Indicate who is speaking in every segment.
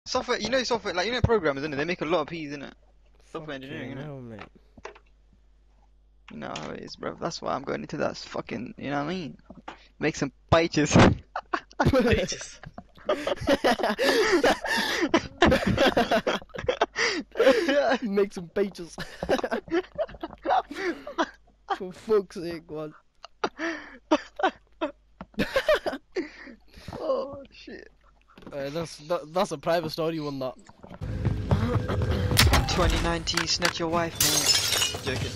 Speaker 1: Software, you know software, like, you know programmers, innit? They make a lot of P's, innit? Software engineering, innit?
Speaker 2: No, mate.
Speaker 1: You know how it is, bro. That's why I'm going into that fucking, you know what I mean? Make some pages.
Speaker 3: Pages.
Speaker 2: Make some pages. For fuck's sake, man.
Speaker 1: Oh, shit.
Speaker 2: That's a private story one, that.
Speaker 1: 2019, snatch your wife, man. Joking.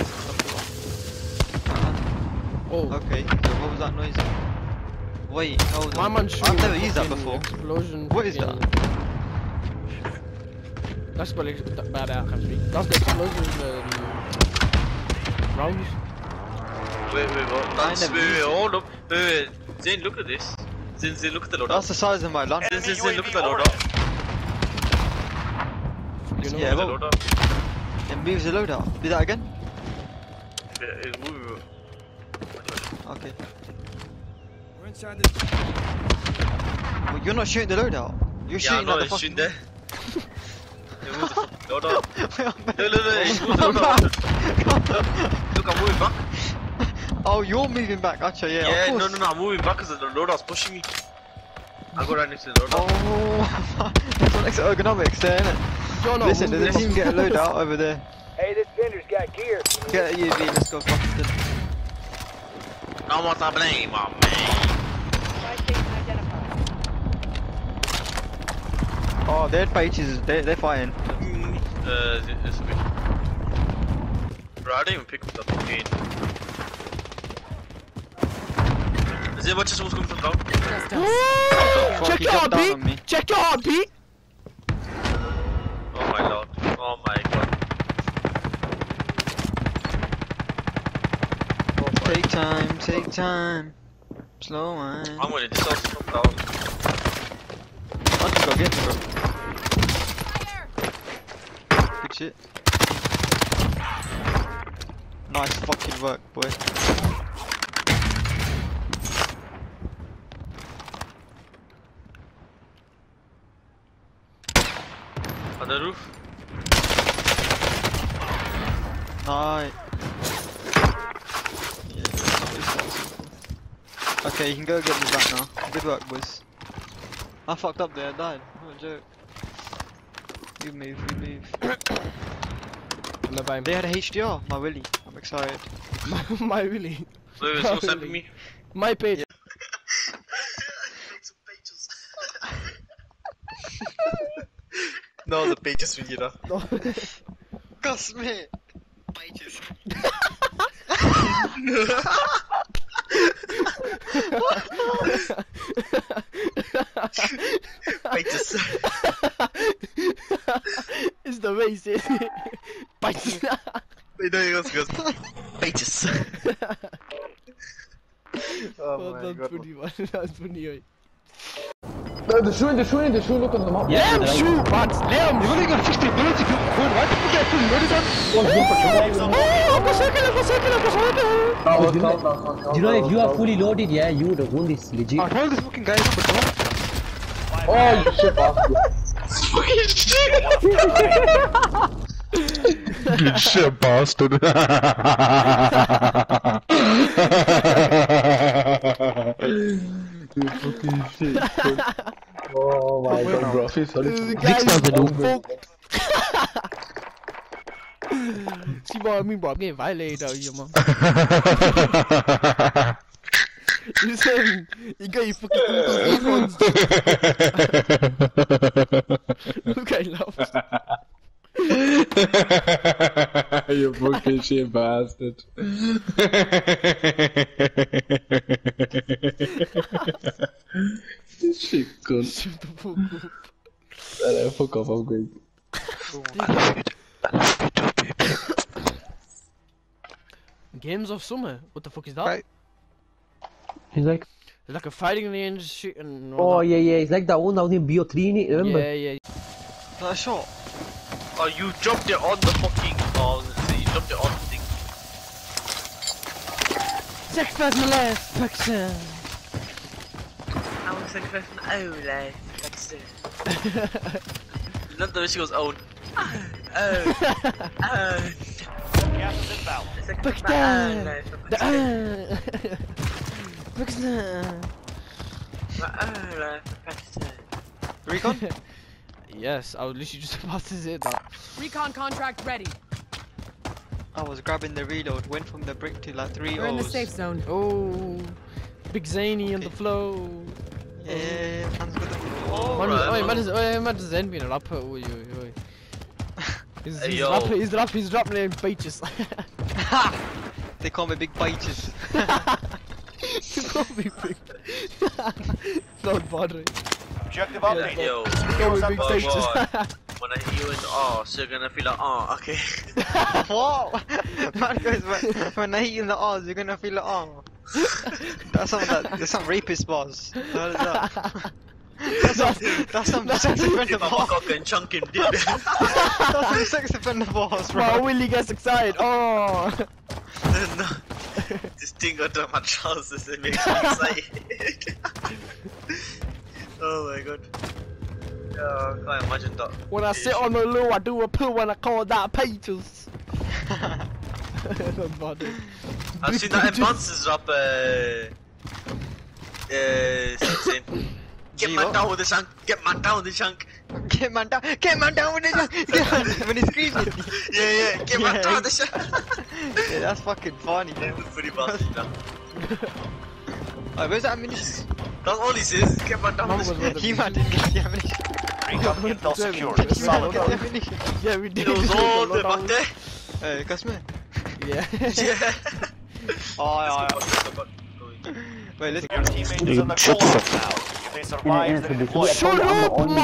Speaker 2: Oh.
Speaker 1: Okay, so what was that noise? Wait, hold
Speaker 2: My
Speaker 1: on.
Speaker 2: man shooting
Speaker 1: I've never
Speaker 2: a
Speaker 1: used that
Speaker 2: fucking
Speaker 1: before.
Speaker 2: Explosion.
Speaker 1: What is
Speaker 2: fucking-
Speaker 1: that?
Speaker 2: That's what bad I can't speak. That's the explosion rounds.
Speaker 3: Wait, what?
Speaker 1: I never
Speaker 3: Wait,
Speaker 1: used it.
Speaker 3: hold up. Wait. Zane, look at this. Zane, look at the loadout.
Speaker 1: That's the size of my land.
Speaker 3: Zane, look at the loadout.
Speaker 2: You know?
Speaker 1: Yeah,
Speaker 3: The
Speaker 1: well,
Speaker 3: loadout.
Speaker 1: it moves the loadout. Do that again?
Speaker 3: Move.
Speaker 1: Okay.
Speaker 4: We're inside the.
Speaker 1: Well, you're not shooting the loadout. You're
Speaker 3: Yeah, I
Speaker 1: shooting
Speaker 3: know,
Speaker 1: at the
Speaker 3: it's
Speaker 1: fucking...
Speaker 3: shooting there. Move the fucking loadout.
Speaker 1: Look,
Speaker 3: Move the loadout. Look, I'm moving back.
Speaker 1: Oh, you're moving back, Acha, yeah,
Speaker 3: Yeah,
Speaker 1: of
Speaker 3: no,
Speaker 1: course.
Speaker 3: I'm moving back because the loadout's pushing me. I go right next to the loadout.
Speaker 1: Oh, that's what makes it ergonomics there, innit?
Speaker 2: You're not
Speaker 1: Listen,
Speaker 2: moving.
Speaker 1: there's a team get a loadout over there.
Speaker 5: Hey, this vendor's got gear.
Speaker 1: Get a UAV, let's go, Buxton.
Speaker 3: I want to blame my man.
Speaker 5: My station identified.
Speaker 1: Oh, their pages, they're fighting.
Speaker 3: This way. Bro, I didn't even pick up the fucking. Is there much as coming from down?
Speaker 1: Fuck,
Speaker 2: Check
Speaker 1: he
Speaker 2: your
Speaker 1: jumped down on me.
Speaker 2: heartbeat! Check your heartbeat!
Speaker 3: Oh my lord. Oh my god. Oh my.
Speaker 1: Take time. Slow wine.
Speaker 3: I'm gonna just also come down.
Speaker 1: I'll just go get him, bro. Good shit. Nice fucking work, boy.
Speaker 3: On the roof?
Speaker 1: Nice. Okay, you can go get me back now. Good work, boys. I fucked up there, I died. What a joke. You move.
Speaker 2: No, bye.
Speaker 1: They had a HDR, my Willy. I'm excited.
Speaker 2: My really.
Speaker 3: Wait, someone's helping me.
Speaker 2: My page.
Speaker 1: Yeah.
Speaker 3: No, the pages with you know.
Speaker 2: No.
Speaker 1: Gus, mate. Pages.
Speaker 3: Pages.
Speaker 2: It's the way he says it. Bites.
Speaker 3: Wait, no, he goes. Pages.
Speaker 2: Oh, that's funny, man. That's funny, oi.
Speaker 6: They're shooting, look on the map.
Speaker 2: Let him shoot, man. Let him
Speaker 1: You've only got 60 bullets if you could. Why did you get full loaded on?
Speaker 6: You know, if you are fully loaded, yeah, you would have won this legit.
Speaker 1: I told this fucking guy number 12.
Speaker 6: Oh, you shit bastard.
Speaker 7: Good shit, bastard.
Speaker 6: You fucking shit. Oh my god, bro.
Speaker 2: The
Speaker 6: Sorry.
Speaker 2: guy's
Speaker 6: time to do
Speaker 2: fucked. See what I mean, bro? I'm getting violated out here, man. Listen, you got your fucking earphones. Look, I love.
Speaker 7: You fucking shit bastard. Shit cunt.
Speaker 2: Shut the fuck up.
Speaker 7: Fuck off, I'm going.
Speaker 2: Games of Summer? What the fuck is that?
Speaker 1: Right.
Speaker 6: He's like,
Speaker 2: It's like a fighting range shit and
Speaker 6: oh
Speaker 2: all that.
Speaker 6: yeah, it's like that one that was in BO3, innit? Remember?
Speaker 2: Yeah.
Speaker 1: That shot.
Speaker 3: Oh, you jumped it on the fucking. Oh, you jumped it on the thing.
Speaker 2: Sex first my last, Paxton.
Speaker 3: I was like, oh, like, Not the way she goes, oh.
Speaker 8: Gas is inbound.
Speaker 2: Pakistan! Pakistan!
Speaker 1: Recon?
Speaker 2: Yes, I was literally just about to say that.
Speaker 9: Recon contract ready.
Speaker 1: I was grabbing the reload, went from the brick to like 3
Speaker 9: We're in the
Speaker 1: O's.
Speaker 9: safe zone.
Speaker 2: Oh, Big Zany on the flow.
Speaker 1: Yeah, man's got the
Speaker 2: Man is envy a rapper. Oi. He's
Speaker 3: yo.
Speaker 2: He's rapping in bitches.
Speaker 1: They call me big bitches.
Speaker 2: You call me big. Not bothering.
Speaker 8: Objective update.
Speaker 3: Yo,
Speaker 2: Call me big
Speaker 3: boy,
Speaker 2: bitches.
Speaker 3: when I hear you in the arse, you're gonna feel like, oh, okay.
Speaker 1: What? Man goes, when I hit you in the arms, you're gonna feel like, oh. That's some rapist bars. What is that? That's some sex offender
Speaker 3: My
Speaker 1: bars.
Speaker 3: cock and chunk him deep.
Speaker 1: That's some sex offender bars,
Speaker 2: My
Speaker 1: bro.
Speaker 2: Willie gets excited. Oh.
Speaker 3: No. This thing got on my trousers, it makes me excited. Oh my god. Yeah, I can't imagine that.
Speaker 2: When I sit on the loo, I do a poo when I call that pages. Not bothering.
Speaker 3: I've seen that in Bounces drop, saying, get man down with the shank, get man down with the shank.
Speaker 1: Get man down with the shank. When he's screaming.
Speaker 3: Yeah, get man down with the shank.
Speaker 1: Yeah, that's fucking funny.
Speaker 3: It was pretty Bounces now.
Speaker 1: Oh, where's the ammunition?
Speaker 3: That's all he says, get man down with the shank.
Speaker 1: He man didn't get the ammunition.
Speaker 8: Recon intel secured.
Speaker 1: He man
Speaker 8: Solid
Speaker 1: didn't get the
Speaker 8: work.
Speaker 1: ammunition.
Speaker 2: Yeah, we did.
Speaker 3: It was all the back there.
Speaker 1: Hey, customer.
Speaker 2: Yeah.
Speaker 3: Yeah.
Speaker 1: Oh, yeah. Wait, listen.
Speaker 8: Your teammate is on the call now. If they survive, they deploy.
Speaker 2: Shut up, man!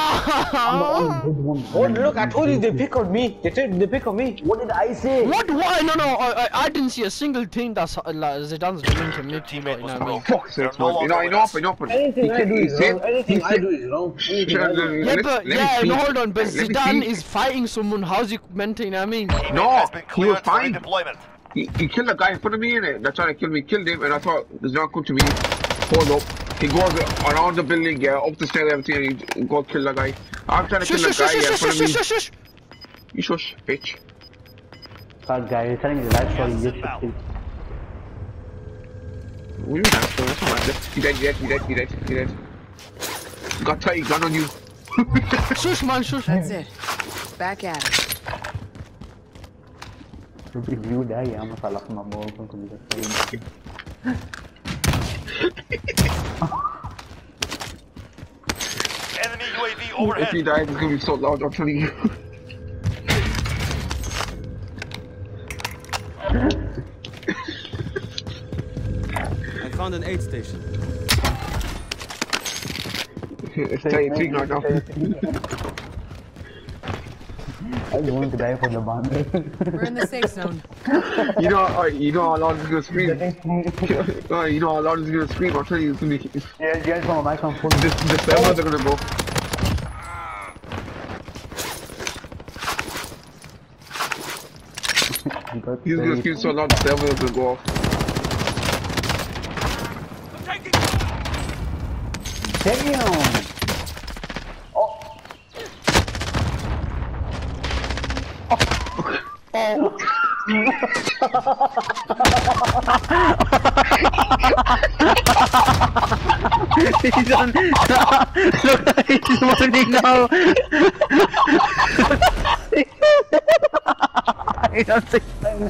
Speaker 6: Oh, look, I told you they pick on me. They pick on me. What did I say?
Speaker 2: What? Why? No. I didn't see a single thing that's like Zidane's doing to me. You know what I mean?
Speaker 7: Fuck's
Speaker 8: They're
Speaker 7: sake,
Speaker 8: no
Speaker 7: man.
Speaker 8: longer
Speaker 7: Enough.
Speaker 6: Anything I do is wrong. Anything I do is wrong.
Speaker 2: Yeah, but no, hold on. But Zidane is fighting someone. How's he meant to? You know what I mean?
Speaker 8: Teammate
Speaker 7: No,
Speaker 8: has been
Speaker 7: he was
Speaker 8: cleared for
Speaker 7: fine.
Speaker 8: redeployment.
Speaker 7: He killed a guy in front of me, innit? That's trying to kill me. Killed him, and I thought he's not good to me. Hold up. He goes around the building, yeah, up the stairs, everything, and he goes kill the guy. I'm trying to kill the guy, yeah, in front of me.
Speaker 2: Shush.
Speaker 7: You shush, bitch.
Speaker 6: God, guy, you're telling me the life story.
Speaker 8: Gas is
Speaker 6: You
Speaker 8: inbound.
Speaker 7: What are you doing? That's not right. He dead. Got tight gun on you.
Speaker 2: Shush, man, shush.
Speaker 9: That's it. Back at it.
Speaker 6: You die, I'm a salak mamo.
Speaker 8: Enemy UAV
Speaker 7: If he
Speaker 8: overhead.
Speaker 7: dies, it's gonna be so loud, I'm telling you.
Speaker 4: I found an aid station.
Speaker 7: It's tight, it's right now.
Speaker 6: I'm going to die for the band.
Speaker 9: We're in the safe zone.
Speaker 7: You know how loud it's gonna scream. You know how loud it's gonna scream, I'll tell you, it's gonna be...
Speaker 6: Yeah, guys, from my microphone.
Speaker 7: The servers are gonna go. He's gonna scream so loud, the servers are gonna go off.
Speaker 6: Damn!
Speaker 1: He's on. Look, he's running now. He's on 6.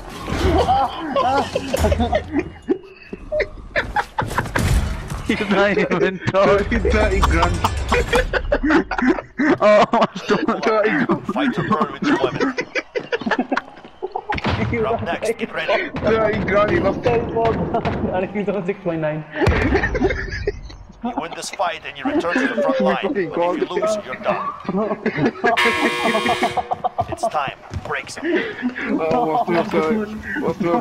Speaker 1: He's not even talking.
Speaker 7: He's 30 grand.
Speaker 1: Oh,
Speaker 8: Fight to burn with deployment. You're up next. Get ready.
Speaker 7: 30 grand, he lost.
Speaker 6: He's on 6.9.
Speaker 8: You win this fight and you return to the front line. But if you lose, you're done. It's time. Break some.
Speaker 7: Oh, what's up,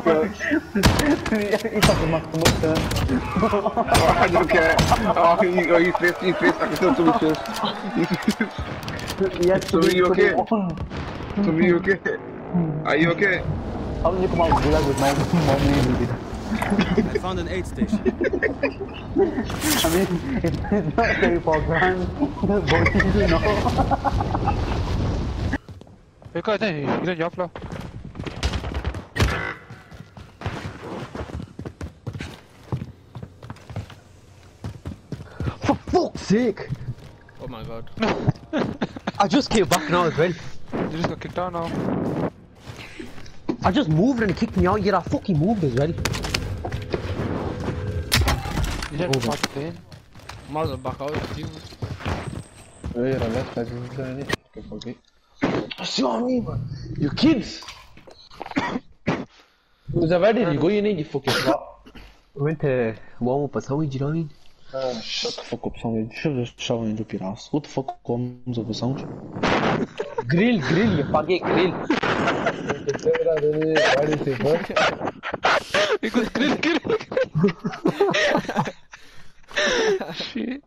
Speaker 7: I don't care. Oh, he's pissed. I can tell he's pissed.
Speaker 6: Yes,
Speaker 7: So, are you okay? Are you okay?
Speaker 6: How did you come out with my mom?
Speaker 4: I found an aid station.
Speaker 6: I mean, it's not very for grand, but you know.
Speaker 2: Hey, guys, hey, you didn't jump now.
Speaker 6: For fuck's sake!
Speaker 2: Oh my god.
Speaker 6: I just came back now as well.
Speaker 2: You just got kicked out now.
Speaker 6: I just moved and kicked me out, yet I fucking moved as well.
Speaker 2: You didn't fuck it in. Might as well back out if you.
Speaker 6: Yeah, I left, I just done it. Okay. See what I mean, man? You kids! Where did you go? You need your fucking spot. I went to warm up a sandwich, you know what I mean? Shut the fuck up, sandwich. You should just shove it up your ass. What the fuck comes of a sandwich? Grill, you fucking grill. Why did you say what?
Speaker 2: Because grill. Shit.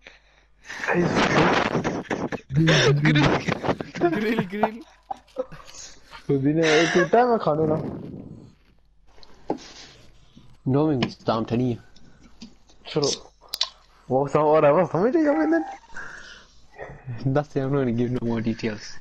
Speaker 2: Grill.
Speaker 6: So दिन एक time में खाने ना knowing it's down to you चलो वो सब और है वो समझ रहे हो मैंने that's why I'm not gonna give no more details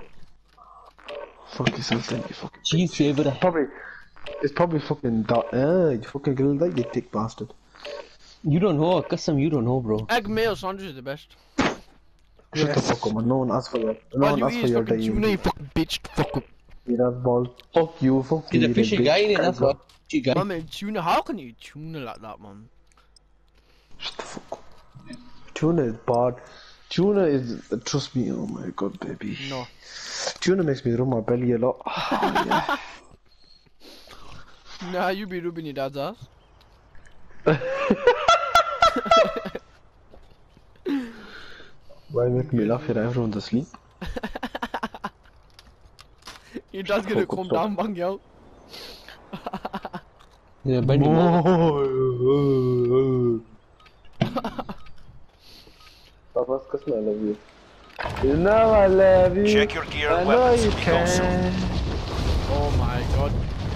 Speaker 6: fuck yourself then you fucking cheese flavor it's probably fucking you fucking grill that you thick bastard you don't know custom you don't know bro
Speaker 2: Egg mayo sandwich is the best.
Speaker 6: Shut the fuck up, man. No one asked for your.
Speaker 2: No one asked for your day. You fucking bitch. Fuck up.
Speaker 6: Eat that ball. Fuck you. Fuck you. He's a fishy guy, innit? That's what. Fishy guy.
Speaker 2: I mean, tuna. How can you tuna like that, man?
Speaker 6: Shut the fuck up. Tuna is bad. Tuna is. Trust me. Oh my god, baby.
Speaker 2: No.
Speaker 6: Tuna makes me rub my belly a lot. Yeah.
Speaker 2: Nah, you be rubbing your dad's ass.
Speaker 6: Why make me laugh if everyone's asleep?
Speaker 2: Your dad's gonna come down, bang you out.
Speaker 6: Yeah, bend him over. Papa's custom, I love you. You know I love you.
Speaker 8: Check your gear
Speaker 6: I
Speaker 8: and
Speaker 6: know
Speaker 8: weapons.
Speaker 6: you
Speaker 8: We go soon.
Speaker 6: can.
Speaker 2: Oh my god.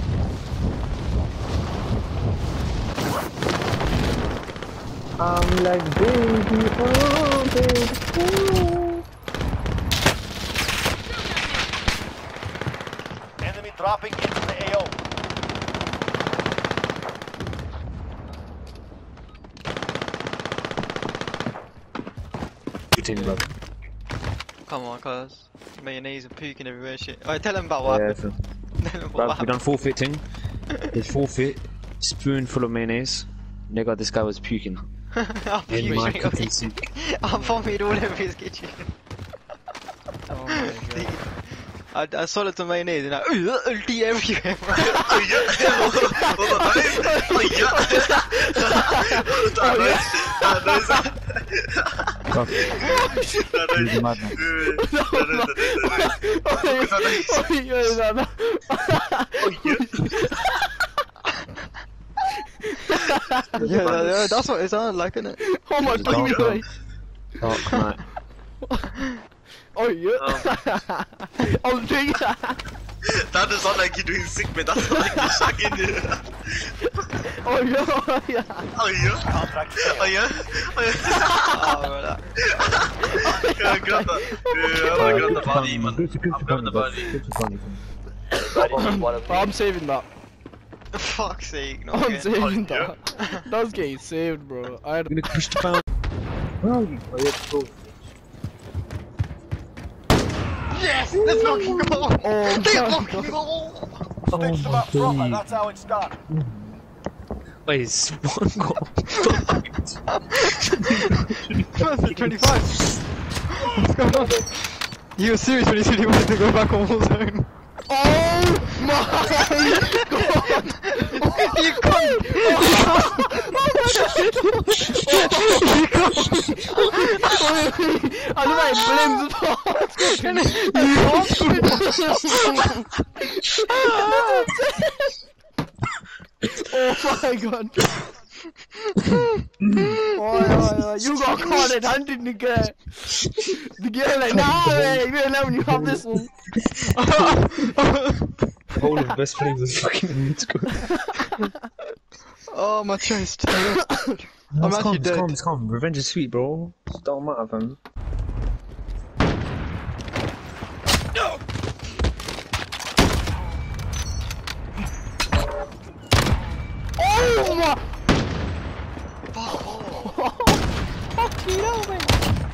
Speaker 6: I'm like baby, oh baby, oh.
Speaker 8: Enemy dropping into the AO.
Speaker 1: Come on, cuz. Mayonnaise and puking everywhere, shit. Alright, tell him about what happened. Tell him what
Speaker 10: We
Speaker 1: happened.
Speaker 10: done forfeit thing. There's forfeit, spoonful of mayonnaise. Nigga, this guy was puking. In my cooking sink.
Speaker 1: I vomited all over his kitchen.
Speaker 2: Oh my god.
Speaker 1: I saw it to mayonnaise and I ulti everywhere. Yeah, that's what it sounded like, innit?
Speaker 2: Oh my god.
Speaker 10: Dark night.
Speaker 2: Oh yeah. Oh yeah.
Speaker 3: That does not like you doing sick, man. That's not like you're shagging it.
Speaker 2: Oh yeah.
Speaker 3: Oh yeah.
Speaker 8: Contract failed.
Speaker 3: Oh yeah. Oh yeah. Yeah, grab that. Yeah, I'm gonna grab the body, man. I'm grabbing the body.
Speaker 2: I'm saving that.
Speaker 1: Fuck's sake, no.
Speaker 2: I'm
Speaker 1: again.
Speaker 2: saving that. That was getting saved, bro. I had
Speaker 10: I'm gonna push the pound.
Speaker 1: Yes! Let's fucking go!
Speaker 2: Oh
Speaker 1: Let's
Speaker 2: my
Speaker 1: fucking go!
Speaker 8: Sticks them up proper. That's how it's done.
Speaker 10: Wait, it's one goal.
Speaker 1: What's it, 25? What's going on? You were serious when you said you wanted to go back on Warzone.
Speaker 2: Oh my god!
Speaker 1: You can't!
Speaker 2: I know my Oh my god! Oh, you got caught red-handed, nigga. The girl like, nah, man, you better let when you have this one.
Speaker 10: All of the best friends is fucking in school.
Speaker 2: Oh, my chest. I'm actually dead.
Speaker 10: It's calm. Revenge is sweet, bro. It don't matter, fam.
Speaker 2: Oh my!
Speaker 1: Fuck you, no, man.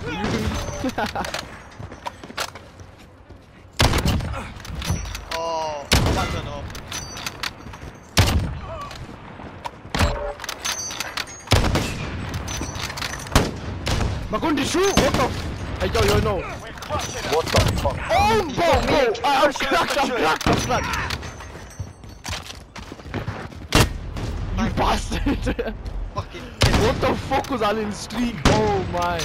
Speaker 1: Oh, I don't know.
Speaker 2: Makundi, shoot! What the f- Hey, yo, no.
Speaker 8: What the fuck?
Speaker 2: Oh, bro! I'm cracked! You bastard!
Speaker 1: Fucking.
Speaker 2: What the fuck was Alan streak? Oh my.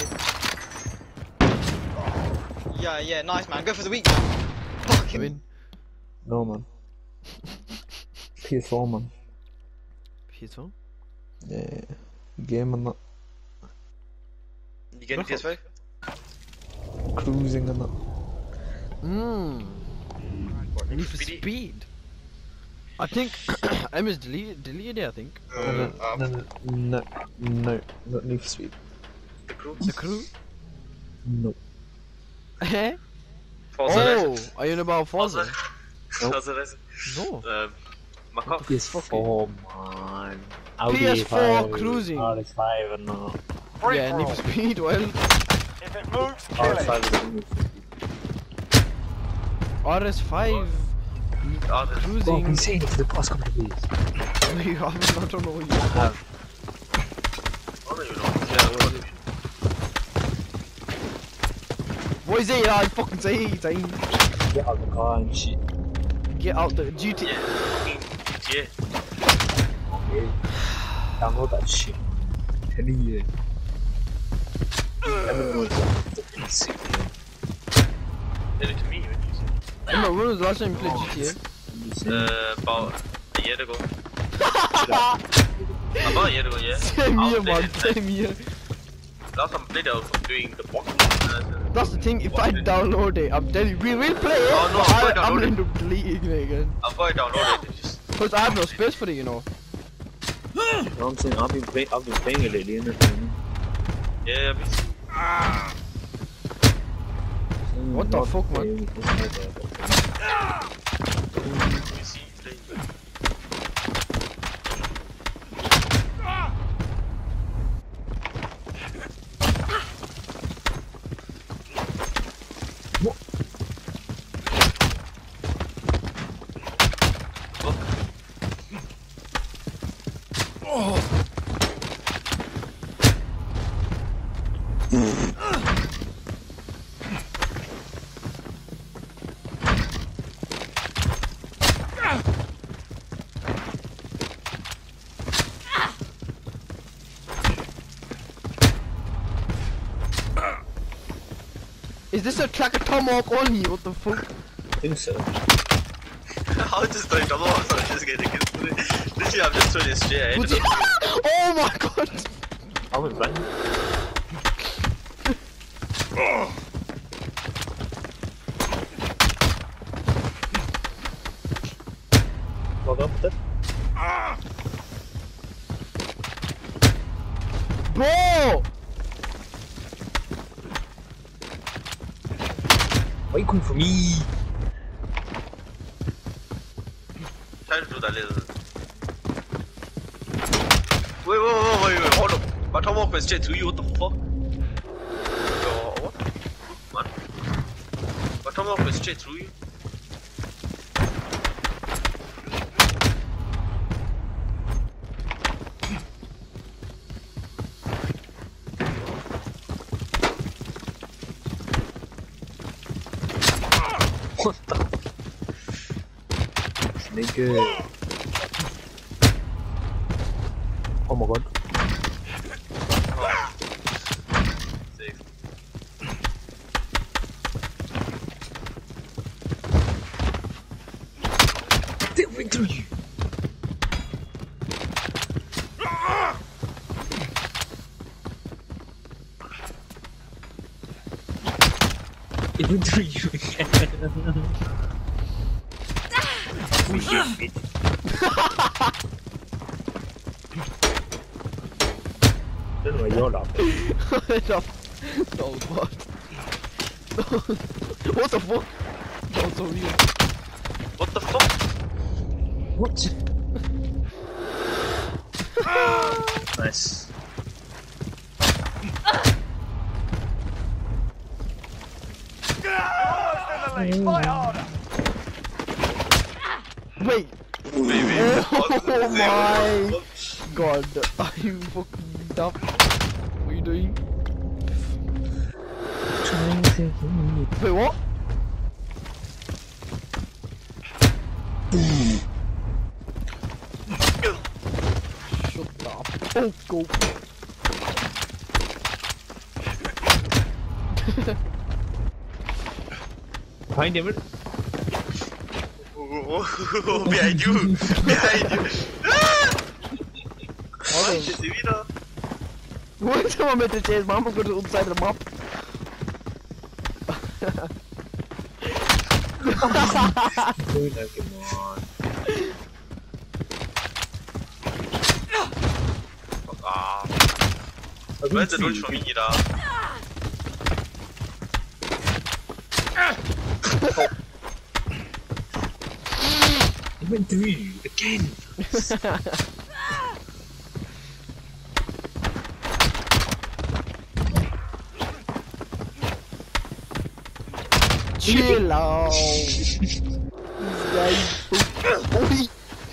Speaker 1: Yeah, nice, man. Go for the weak, man. Fucking.
Speaker 2: Win.
Speaker 6: No, man. PS4, man.
Speaker 2: PS4?
Speaker 6: Yeah. Game and that.
Speaker 3: You getting PS5?
Speaker 6: Cruising and that.
Speaker 2: Need for speed. I think M is deleted it, I think.
Speaker 6: No, not Need for Speed.
Speaker 2: The crew?
Speaker 6: No.
Speaker 2: Eh?
Speaker 3: Forza
Speaker 2: Oh, are you in about Forza?
Speaker 3: Forza.
Speaker 2: No.
Speaker 3: Macaw.
Speaker 6: PS4, man. Audi
Speaker 2: PS4
Speaker 6: A5,
Speaker 2: cruising.
Speaker 6: RS5 and that.
Speaker 2: Yeah, Need for Speed, well.
Speaker 8: If it moves, kill it.
Speaker 6: RS5 is a Need for Speed.
Speaker 2: RS5
Speaker 6: Oh,
Speaker 2: cruising.
Speaker 6: he's saying it for the past couple of days.
Speaker 2: I don't know what you
Speaker 6: have.
Speaker 3: I don't even know.
Speaker 2: What is it? I fucking say it.
Speaker 6: Get out of the car and shit.
Speaker 2: Get out the GT.
Speaker 3: Yeah.
Speaker 6: Okay. Download that shit. Telling you. Everyone knows sick, man.
Speaker 3: Tell it to me when you say.
Speaker 2: Emma, when was the last time you played GTA?
Speaker 3: About a year ago. About a year ago, yeah.
Speaker 2: Same year, man. Same year.
Speaker 3: Last time I played it, I was doing the box.
Speaker 2: That's the thing, if I download it, I'm telling you, we will play it,
Speaker 3: Oh, no,
Speaker 2: but
Speaker 3: I'm
Speaker 2: I'm
Speaker 3: going
Speaker 2: going to delete it again.
Speaker 3: I've got it downloaded, it's just...
Speaker 2: Because I have no space for it, you know.
Speaker 10: You know what I'm saying? I've been playing it lately, innit?
Speaker 3: Yeah, me too.
Speaker 2: What the fuck, man?
Speaker 3: We see you play.
Speaker 2: Is this a tracker tomahawk only? What the fuck?
Speaker 10: I think so.
Speaker 3: I'll just throw it on the so I'm just getting it. Literally, I'm just throwing it straight ahead.
Speaker 2: Oh my god!
Speaker 10: I went bang. Well done, then.
Speaker 2: Bro!
Speaker 10: Why you coming for me?
Speaker 3: Try to do that little. Wait, hold up. My tomahawk went straight through you, what the fuck? Yo, what? Man. My tomahawk went straight through you.
Speaker 10: What the? Nigga. Oh my god.
Speaker 3: Safe.
Speaker 10: They went through you. It went through you again. Den var jag lapp.
Speaker 2: No, what? What the fuck? That was so weird.
Speaker 3: What the fuck?
Speaker 10: What? Nice.
Speaker 2: Wait.
Speaker 3: Baby.
Speaker 2: Oh my god. Are you fucking dumb? What are you doing? Wait, what? Shut up. Oh, go.
Speaker 10: Find him.
Speaker 3: Oh, behind you! Behind you! Ah! Shit, sie wieder!
Speaker 2: Wohin sind wir mit der Chase? Machen wir kurz uns Seite der Map.
Speaker 3: Ah! Wer ist denn schon wieder?
Speaker 10: He went through again.
Speaker 2: Chill out. These guys. Oh,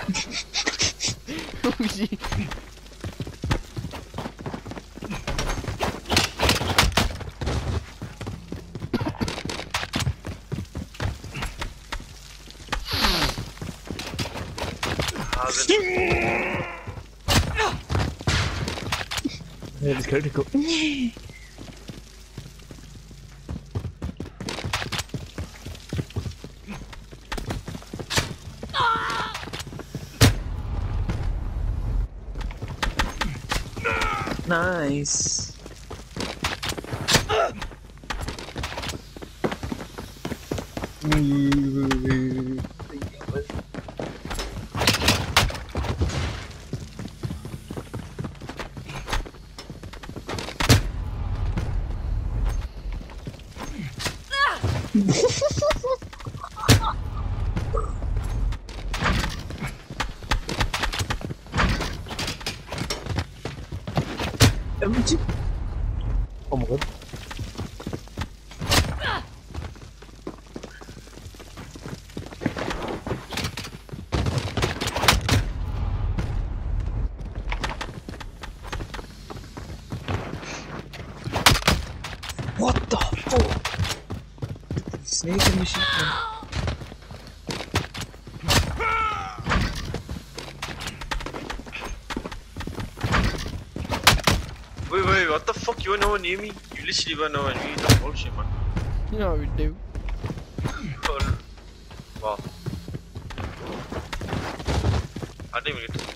Speaker 10: Ja, das könnte gucken. Nice. Oh my god. What the fuck? Snake in the shit, man.
Speaker 3: Wait, what the fuck? You were nowhere near me? You literally were nowhere near me. That's bullshit, man.
Speaker 2: you know how we do.
Speaker 3: Wow. I didn't even get to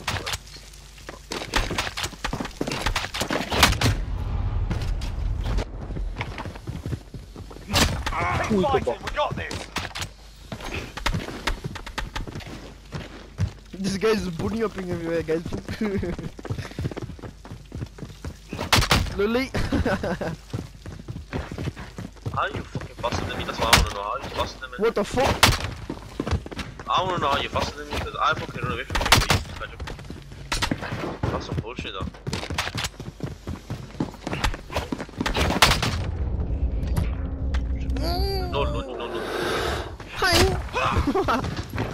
Speaker 8: Keep fighting, we got this!
Speaker 2: This guy is bunny hopping everywhere, guys. Lily.
Speaker 3: How are you fucking faster than me? That's what I wanna know. How are you faster than me?
Speaker 2: What the fuck?
Speaker 3: I wanna know how you're faster than me because I fucking run away from you. But you just catch up. That's some bullshit though. No lunge, no lunge.
Speaker 2: Hi.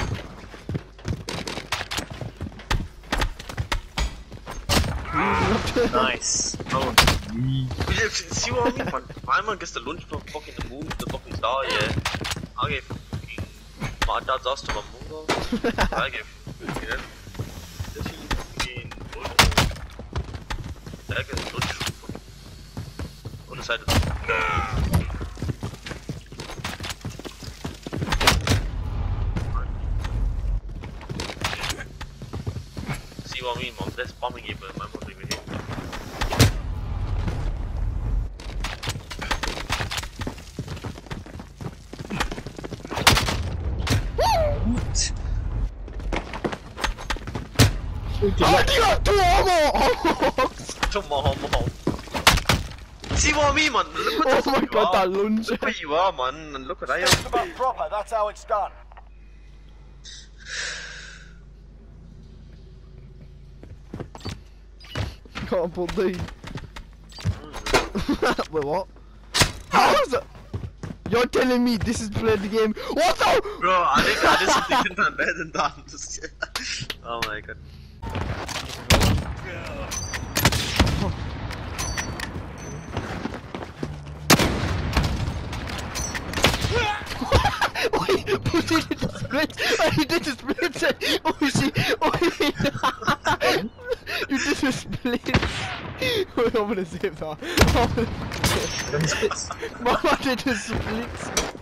Speaker 10: Nice.
Speaker 3: No. See what I mean, man? My man gets the lunge from fucking the move, the fucking star, yeah. I get fucking my dad's ass to my move. I get fucking this is fucking lunge. That gets lunge from on the side of the See what I mean, man? That's bombing it, but my mom's even here.
Speaker 2: Oh, you got two ammo!
Speaker 3: Tomahawk. See what I mean, man? Look what
Speaker 2: Oh my god, that lunge.
Speaker 3: Look where you are, man, and look what I am.
Speaker 8: Come up proper, that's how it's done.
Speaker 2: Can't put the. Wait, what? How is it? You're telling me this is playing the game? What the?
Speaker 3: Bro, I did something better than that. Oh my god.
Speaker 2: Wait, put it in the split. You did the split. Oh shit. Oh shit. You did the split. Wait, I'm gonna save that. Mama did the split.